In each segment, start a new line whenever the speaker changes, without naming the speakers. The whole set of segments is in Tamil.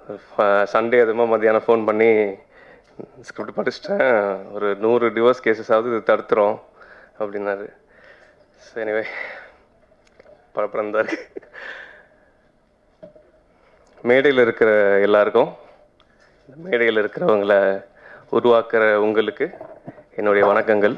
சண்டே அதுமா மத்தியானம் ஃபோன் பண்ணி ஸ்கிரிப்ட் படிச்சிட்டேன், ஒரு 100 டிவோர்ஸ் கேசஸாவது இது தடுத்துரும் அப்படின்னாரு. ஸோ எனிவே பரப்புறம் தான் இருக்கு. மேடையில் இருக்கிற எல்லாருக்கும், மேடையில் இருக்கிறவங்கள உருவாக்குற உங்களுக்கு என்னுடைய வணக்கங்கள்.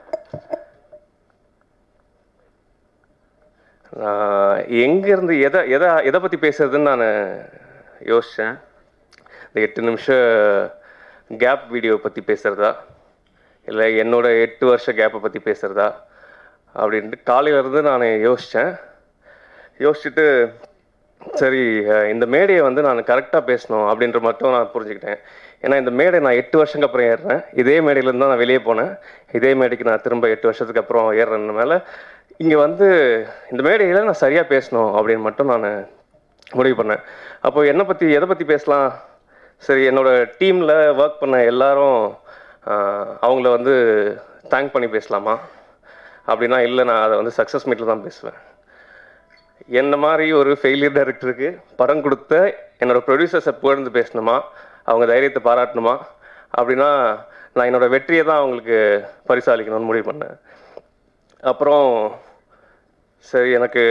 எங்கேருந்து எதை பற்றி பேசுறதுன்னு நான் யோசித்தேன். இந்த 8 நிமிஷம் கேப் வீடியோ பற்றி பேசுகிறதா, இல்லை என்னோட 8 வருஷ கேப்பை பற்றி பேசுகிறதா அப்படின்ட்டு காலையிலேருந்து நான் யோசிச்சுட்டு சரி இந்த மேடையை வந்து நான் கரெக்டாக பேசணும் அப்படின்ற மட்டும் நான் புரிஞ்சுக்கிட்டேன். ஏன்னா இந்த மேடை நான் 8 வருஷங்க அப்புறம் ஏறுறேன். இதே மேடையிலேருந்து தான் நான் வெளியே போனேன். இதே மேடைக்கு நான் திரும்ப 8 வருஷத்துக்கு அப்புறம் ஏறுறேன்னு மேலே இங்கே வந்து இந்த மேடையில் நான் சரியாக பேசணும் அப்படின்னு மட்டும் நான் முடிவு பண்ணேன். அப்போ எதை பற்றி பேசலாம்? சரி, என்னோடய டீமில் ஒர்க் பண்ண எல்லாரும் அவங்கள வந்து தேங்க் பண்ணி பேசலாமா அப்படின்னா இல்லை, நான் அதை வந்து சக்ஸஸ் மீட்டில் தான் பேசுவேன். என்ன மாதிரி ஒரு ஃபெயிலியர் டைரக்டருக்கு படம் கொடுத்த என்னோடய ப்ரொடியூசர்ஸை புகழ்ந்து பேசணுமா, அவங்க தைரியத்தை பாராட்டணுமா அப்படின்னா நான் என்னோடய வெற்றியை தான் அவங்களுக்கு பரிசாலிக்கணும்னு முடிவு பண்ணேன். அப்புறம் சரி, எனக்கு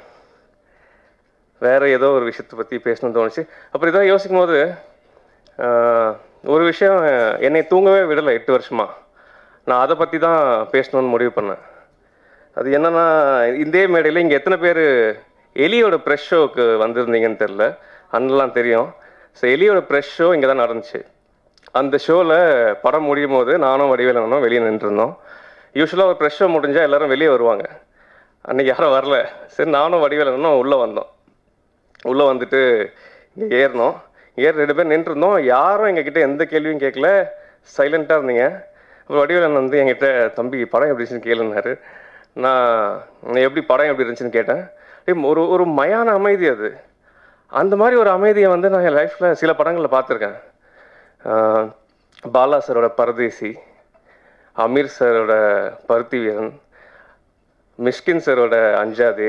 வேறு ஏதோ ஒரு விஷயத்தை பற்றி பேசணும்னு தோணுச்சு. அப்புறம் இதான் யோசிக்கும் போது ஒரு விஷயம் என்னை தூங்கவே விடலை 8 வருஷமாக. நான் அதை பற்றி தான் பேசணும்னு முடிவு பண்ணேன். அது என்னென்னா, இதே மேடையில் இங்கே எத்தனை பேர் எலியோட ப்ரெஷ் ஷோவுக்கு வந்திருந்தீங்கன்னு தெரில, அண்ணெலாம் தெரியும். ஸோ எலியோட ப்ரெஷ் ஷோ இங்கே தான் நடந்துச்சு. அந்த ஷோவில் படம் முடியும் போது நானும் வடிவேலனும் வெளியே நின்றுருந்தோம். யூஸ்வலாக ஒரு ப்ரெஷ் ஷோ முடிஞ்சால் எல்லோரும் வெளியே வருவாங்க. அன்றைக்கி யாரும் வரல. சரி, நானும் வடிவேலனும் உள்ளே வந்தோம். உள்ளே வந்துட்டு இங்கே ஏறினோம். 2 பேர் நின்றுருந்தோம். யாரும் எங்ககிட்ட எந்த கேள்வியும் கேட்கல, சைலண்ட்டாக இருந்தீங்க. அப்புறம் வடிவேலன் வந்து என்கிட்ட தம்பி படம் எப்படி இருந்துச்சுன்னு கேளுனாரு. நான் எப்படி படம் எப்படி இருந்துச்சுன்னு கேட்டேன். ஒரு மயான அமைதி அது. அந்த மாதிரி ஒரு அமைதியை வந்து நான் என் லைஃப்பில் சில படங்களில் பார்த்துருக்கேன். பாலா சாரோட பரதேசி, அமீர் சாரோட பருத்தி வீரன், மிஷ்கின் சாரோட அஞ்சாதே,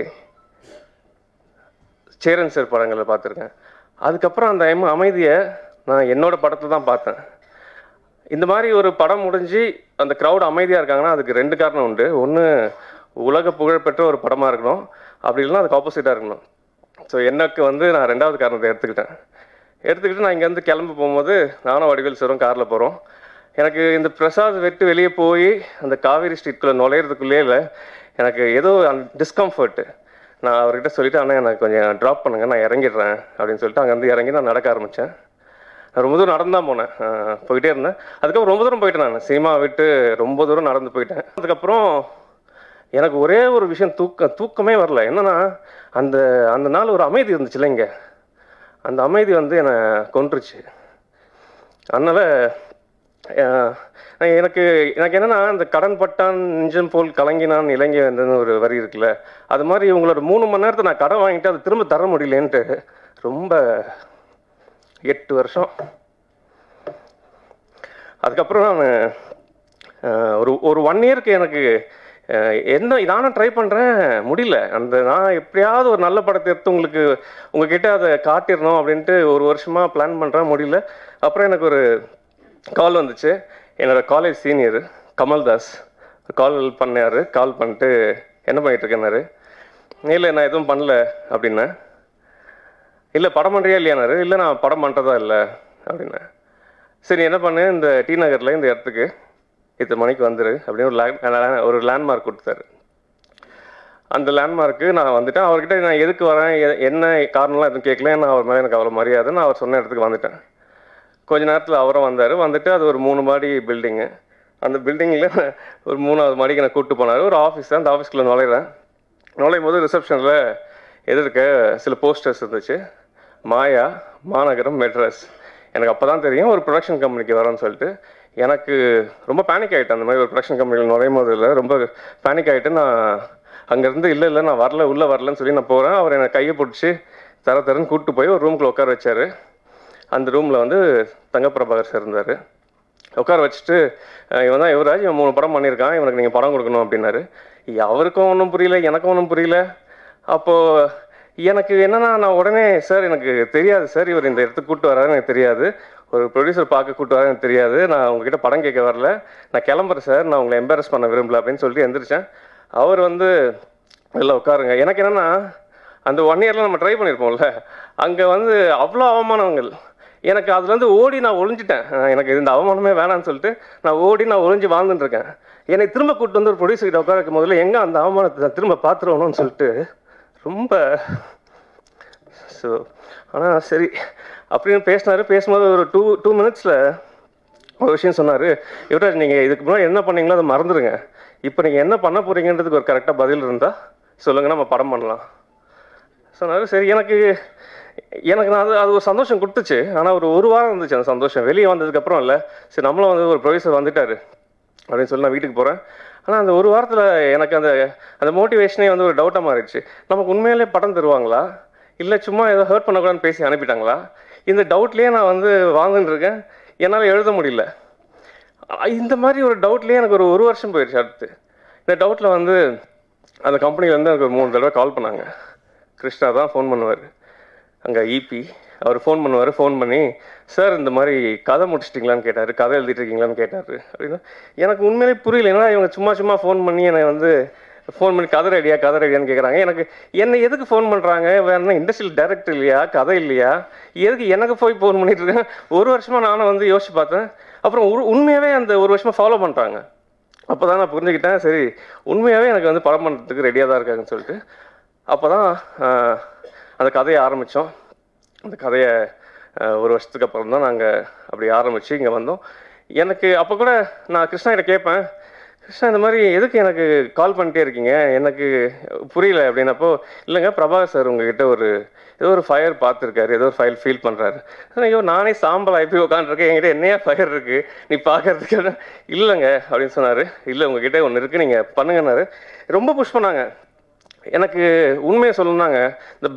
சேரன் சார் படங்களில் பார்த்துருக்கேன். அதுக்கப்புறம் அந்த அமைதியை நான் என்னோடய படத்தில் தான் பார்த்தேன். இந்த மாதிரி ஒரு படம் முடிஞ்சு அந்த க்ரௌட் அமைதியாக இருக்காங்கன்னா அதுக்கு 2 காரணம் உண்டு. ஒன்று, உலக புகழ்பெற்ற ஒரு படமாக இருக்கணும், அப்படி இல்லைன்னா அதுக்கு ஆப்போசிட்டாக இருக்கணும். ஸோ எனக்கு வந்து நான் 2வது காரணத்தை எடுத்துக்கிட்டு நான் இங்கேருந்து கிளம்பி போகும்போது நானும் வடிவேல் சாரும் காரில் போகிறோம். எனக்கு இந்த பிரசாத் விட்டு வெளியே போய் அந்த காவேரி ஸ்ட்ரீட்குள்ளே நுழையிறதுக்குள்ளே இல்லை, எனக்கு ஏதோ டிஸ்கம்ஃபர்ட்டு. நான் அவர்கிட்ட சொல்லிவிட்டு, ஆனால் எனக்கு கொஞ்சம் ட்ராப் பண்ணுங்கள், நான் இறங்கிடுறேன் அப்படின்னு சொல்லிட்டு அங்கேருந்து இறங்கி நான் நடக்க ஆரம்பித்தேன். நான் ரொம்ப தூரம் நடந்து தான் போனேன், போயிட்டே இருந்தேன். அதுக்கப்புறம் ரொம்ப தூரம் போயிட்டேன். நான் சினிமா விட்டு ரொம்ப தூரம் நடந்து போயிட்டேன். அதுக்கப்புறம் எனக்கு ஒரே ஒரு விஷயம் தூக்கமே வரல. என்னென்னா, அந்த நாள் ஒரு அமைதி இருந்துச்சுல்ல இங்கே, அந்த அமைதி வந்து என்னை கொன்றுச்சு. அதனால் எனக்கு என்னென்னா, இந்த கடன் பட்டான் நெஞ்சம் போல் கலங்கினான் இலங்கை வந்ததுன்னு ஒரு வரி இருக்குல்ல, அது மாதிரி இவங்களோட 3 மணி நேரத்தை நான் கடன் வாங்கிட்டு அதை திரும்ப தர முடியலேன்ட்டு ரொம்ப 8 வருஷம். அதுக்கப்புறம் நான் ஒரு 1 இயருக்கு எனக்கு நானும் ட்ரை பண்ணுறேன், முடியல. நான் எப்படியாவது ஒரு நல்ல படத்தை எடுத்து உங்ககிட்ட அதை காட்டிடணும் அப்படின்ட்டு 1 வருஷமாக பிளான் பண்ணுறேன், முடியல. அப்புறம் எனக்கு ஒரு கால் வந்துச்சு. என்னோடய காலேஜ் சீனியர் கமல்தாஸ் கால் பண்ணிட்டு என்ன பண்ணிகிட்ருக்கேன்னாரு. இல்லை, நான் எதுவும் பண்ணல அப்படின்னேன். இல்லை, படம் பண்ணுறியா இல்லையானாரு. இல்லை, நான் படம் பண்ணுறதா இல்லை அப்படின்னேன். சரி, என்ன பண்ணு, இந்த டி நகரில் இந்த இடத்துக்கு இத்தனை மணிக்கு வந்துரு அப்படின்னு ஒரு லேண்ட்மார்க் கொடுத்தாரு. அந்த லேண்ட்மார்க்கு நான் வந்துட்டேன். அவர்கிட்ட நான் எதுக்கு வரேன், என்ன காரணம்லாம் எதுவும் கேட்கல. நான் அவர் மேலே எனக்கு அவ்வளோ மரியாதை. நான் அவர் சொன்ன இடத்துக்கு வந்துட்டேன். கொஞ்ச நேரத்தில் அவரும் வந்துட்டு அது ஒரு 3 மாடி பில்டிங்கு. அந்த பில்டிங்கில் ஒரு 3வது மாடிக்கு நான் கூப்பிட்டு போனார். ஒரு ஆஃபீஸ் தான். அந்த ஆஃபீஸ்க்குள்ளே நுழையும் போது ரிசப்ஷனில் எதிர்க்க சில போஸ்டர்ஸ் இருந்துச்சு. மாயா, மாநகரம், மெட்ராஸ். எனக்கு அப்போ தான் தெரியும் ஒரு ப்ரொடக்ஷன் கம்பெனிக்கு வரேன்னு சொல்லிட்டு. எனக்கு ரொம்ப பேனிக் ஆகிட்டேன். அந்த மாதிரி ஒரு ப்ரொடக்ஷன் கம்பெனியில் நுழையும் போது இல்லை, ரொம்ப பேனிக் ஆகிட்டு நான் அங்கேருந்து இல்லை நான் உள்ளே வரலன்னு சொல்லி நான் போகிறேன். அவர் என்னை கையை பிடிச்சி தரன்னு கூப்பிட்டு போய் ஒரு ரூமுக்குள்ளே உட்கார வச்சார். அந்த ரூமில் வந்து தங்கப்பிரபாகர் சார் இருந்தார். உட்கார வச்சுட்டு, இவன் தான் யுவராஜ், இவன் 3 படம் பண்ணியிருக்கான், இவனுக்கு நீங்கள் படம் கொடுக்கணும் அப்படின்னாரு. அவருக்கும் ஒன்றும் புரியல, எனக்கும் ஒன்றும் புரியல. அப்போது எனக்கு என்னன்னா, நான் உடனே சார் எனக்கு தெரியாது சார், இவர் இந்த இடத்துக்கு கூப்பிட்டு வராரு எனக்கு தெரியாது, ஒரு ப்ரொடியூசர் பார்க்க கூப்பிட்டு வராரு எனக்கு தெரியாது, நான் உங்ககிட்ட படம் கேட்க வரல, நான் கிளம்புறேன் சார், நான் உங்களை எம்பாரஸ் பண்ண விரும்பல அப்படின்னு சொல்லிட்டு எந்திரிச்சேன். அவர் வந்து இல்லை உட்காருங்க. எனக்கு என்னென்னா அந்த 1 இயரில் நம்ம ட்ரை பண்ணியிருப்போம்ல, அங்கே வந்து அவ்வளோ அவமானங்கள். எனக்கு அதுலேருந்து ஓடி நான் ஒழிஞ்சிட்டேன். எனக்கு இந்த அவமானமே வேணான்னு சொல்லிட்டு நான் ஒழிஞ்சு வாழ்ந்துட்டுருக்கேன். என்னை திரும்ப கூப்பிட்டு வந்து ஒரு ப்ரொடியூசர்கிட்ட உட்கார வைக்கும் முதல்ல எங்கே அந்த அவமானத்தை நான் திரும்ப பார்த்துருவணும்னு சொல்லிட்டு ரொம்ப ஸோ ஆனால் சரி அப்படின்னு பேசினார். பேசும்போது ஒரு டூ மினிட்ஸில் ஒரு விஷயம் சொன்னார். யுவராஜ், நீங்கள் இதுக்கு முன்னாடி என்ன பண்ணீங்களோ அதை மறந்துடுங்க, இப்போ நீங்கள் என்ன பண்ண போகிறீங்கன்றதுக்கு ஒரு கரெக்டாக பதில் இருந்தால் சொல்லுங்கள், நம்ம படம் பண்ணலாம் சொன்னார். சரி, எனக்கு நான் அது ஒரு சந்தோஷம் கொடுத்துச்சு. ஆனால் ஒரு வாரம் இருந்துச்சு அந்த சந்தோஷம். வெளியே வந்ததுக்கப்புறம் இல்லை, சரி நம்மளும் வந்து ஒரு ப்ரொடியூசர் வந்துட்டார் அப்படின்னு சொல்லி நான் வீட்டுக்கு போகிறேன். ஆனால் அந்த ஒரு வாரத்தில் எனக்கு அந்த மோட்டிவேஷனே வந்து ஒரு டவுட்டாக மாறிடுச்சு. நமக்கு உண்மையிலே படம் தருவாங்களா, இல்லை சும்மா ஏதோ ஹர்ட் பண்ணக்கூடாதுன்னு பேசி அனுப்பிட்டாங்களா, இந்த டவுட்லேயே நான் வந்து வாழ்ந்துட்டு இருக்கேன். என்னால் எழுத முடியல. இந்த மாதிரி ஒரு டவுட்லேயே எனக்கு ஒரு வருஷம் போயிடுச்சு. அடுத்து இந்த டவுட்டில் வந்து அந்த கம்பெனிலேருந்து எனக்கு ஒரு 3 தடவை கால் பண்ணாங்க. கிருஷ்ணா தான் ஃபோன் பண்ணுவார், அங்கே இபி. அவர் ஃபோன் பண்ணி சார் இந்த மாதிரி கதை முடிச்சிட்டிங்களான்னு கேட்டார், கதை எழுதிட்டுருக்கீங்களான்னு கேட்டார். அப்படின்னா எனக்கு உண்மையிலே புரியல. ஏன்னா இவங்க சும்மா ஃபோன் பண்ணி என்னை வந்து கதை ரெடியான்னு கேட்குறாங்க. என்னை எதுக்கு ஃபோன் பண்ணுறாங்க? வேறு இண்டஸ்ட்ரியல் டைரக்டர் இல்லையா, கதை இல்லையா, எதுக்கு எனக்கு போய் ஃபோன் பண்ணிட்டு இருக்கேன்? ஒரு வருஷமாக நானும் வந்து யோசிச்சு பார்த்தேன். அப்புறம் உண்மையாகவே அந்த ஒரு வருஷமாக ஃபாலோ பண்ணுறாங்க. அப்போ தான் நான் புரிஞ்சுக்கிட்டேன், சரி உண்மையாகவே எனக்கு வந்து படம் பண்ணுறதுக்கு ரெடியாக தான் இருக்காங்கன்னு சொல்லிட்டு. அப்போ தான் அந்த கதையை ஆரம்பித்தோம். அந்த கதையை ஒரு வருஷத்துக்கு அப்புறம் தான் நாங்கள் அப்படி ஆரம்பித்து இங்கே வந்தோம். எனக்கு அப்போ கூட நான் கிருஷ்ணா கிட்ட கேட்பேன், கிருஷ்ணா இந்த மாதிரி எதுக்கு எனக்கு கால் பண்ணிட்டே இருக்கீங்க, எனக்கு புரியல அப்படின்னப்போ, இல்லைங்க பிரபாகர் சார் உங்ககிட்ட ஏதோ ஒரு ஃபயர் பார்த்துருக்காரு, ஏதோ ஒரு ஃபைல் ஃபீல் பண்ணுறாரு. ஐயோ நானே சாம்பல் ஆகி உட்காந்துருக்கேன், என்கிட்ட என்னையா ஃபயர் இருக்குது நீ பார்க்கறதுக்கு? இல்லைங்க அப்படின்னு சொன்னார். இல்லை உங்ககிட்ட ஒன்று இருக்குது, நீங்கள் பண்ணுங்கன்னாரு. ரொம்ப புஷ் பண்ணாங்க. எனக்கு உண்மையை சொல்லணுன்னாங்க, இந்த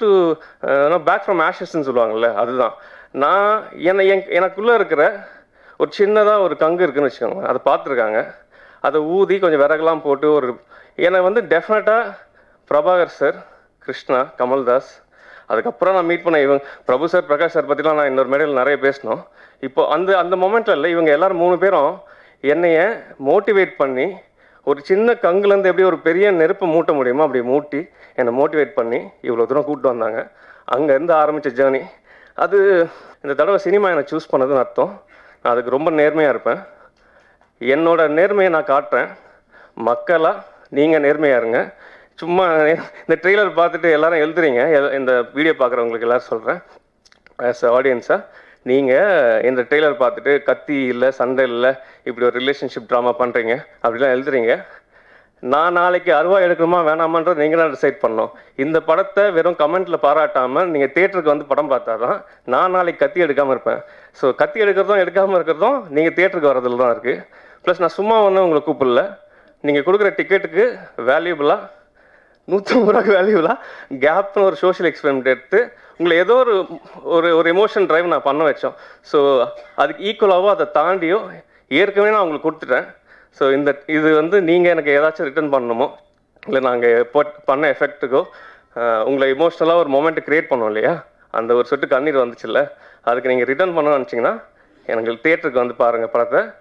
பேக் ஃப்ரம் ஆஷஸ்ன்னு சொல்லுவாங்கள்ல, அதுதான் நான் எனக்குள்ளே இருக்கிற ஒரு சின்னதாக ஒரு கங்கு இருக்குதுன்னு வச்சுக்கோங்க. அதை பார்த்துருக்காங்க, அதை ஊதி கொஞ்சம் விறகுலாம் போட்டு என்னை வந்து டெஃபினட்டாக பிரபாகர் சார், கிருஷ்ணா, கமல்தாஸ், அதுக்கப்புறம் நான் மீட் பண்ண இவங்க பிரபு சார், பிரகாஷ் சார் பற்றிலாம் நான் இன்னொரு மேடையில் நிறைய பேசினோம். இப்போ அந்த மொமெண்ட்டில் இல்லை, இவங்க எல்லோரும் 3 பேரும் என்னைய மோட்டிவேட் பண்ணி ஒரு சின்ன கங்குலேருந்து எப்படி ஒரு பெரிய நெருப்பை மூட்ட முடியுமோ அப்படி மூட்டி என்னை மோட்டிவேட் பண்ணி இவ்வளோ தூரம் கூப்பிட்டு வந்தாங்க. அங்கேருந்து ஆரம்பித்த ஜேர்னி அது. இந்த தடவை சினிமா என்னை சூஸ் பண்ணதுன்னு அர்த்தம். நான் அதுக்கு ரொம்ப நேர்மையாக இருப்பேன். என்னோட நேர்மையை நான் காட்டுறேன். மக்களாக நீங்கள் நேர்மையாக இருங்க. சும்மா இந்த ட்ரெய்லர் பார்த்துட்டு எல்லாரும் எழுதுறீங்க, இந்த வீடியோ பார்க்குறவங்களுக்கு எல்லோரும் சொல்கிறேன், ஆஸ் ஆடியன்ஸாக நீங்கள் இந்த ட்ரெய்லர் பார்த்துட்டு கத்தி இல்லை, சண்டை இல்லை, இப்படி ஒரு ரிலேஷன்ஷிப் ட்ராமா பண்ணுறீங்க அப்படிலாம் எழுதுறீங்க. நான் நாளைக்கு அருவா எடுக்கணுமா வேணாமான்றது நீங்கள் தான் டிசைட் பண்ணணும். இந்த படத்தை வெறும் கமெண்ட்டில் பாராட்டாமல் நீங்கள் தியேட்டருக்கு வந்து படம் பார்த்தா தான் நான் நாளைக்கு கத்தி எடுக்காமல் இருப்பேன். ஸோ கத்தி எடுக்கிறதும் எடுக்காமல் இருக்கிறதும் நீங்கள் தியேட்டருக்கு வரதில் தான் இருக்குது. ப்ளஸ் நான் சும்மா ஒன்றும் உங்களை கூப்பிடல, நீங்கள் கொடுக்குற டிக்கெட்டுக்கு வேல்யூபிளாக 150 ரூபாய்க்கு வேல்யூபிளாக கேப்னு ஒரு சோஷியல் எக்ஸ்பெரிமெண்ட் எடுத்து உங்களை ஏதோ ஒரு எமோஷன் ட்ரைவ் நான் பண்ண வச்சோம். ஸோ அதுக்கு ஈக்குவலாகவோ அதை தாண்டியோ ஏற்கனவே நான் உங்களுக்கு கொடுத்துட்டேன். ஸோ இது வந்து நீங்கள் எனக்கு ஏதாச்சும் ரிட்டர்ன் பண்ணணுமோ, இல்லை நாங்கள் பண்ண எஃபெக்ட்டுக்கோ உங்களை எமோஷ்னலாக ஒரு மொமெண்ட்டு க்ரியேட் பண்ணோம் இல்லையா, அந்த ஒரு சொட்டு கண்ணீர் வந்துச்சுல்ல, அதுக்கு நீங்கள் ரிட்டர்ன் பண்ணணும்னு நினச்சிங்கன்னா எனக்கு தியேட்டருக்கு வந்து பாருங்கள் படத்தை.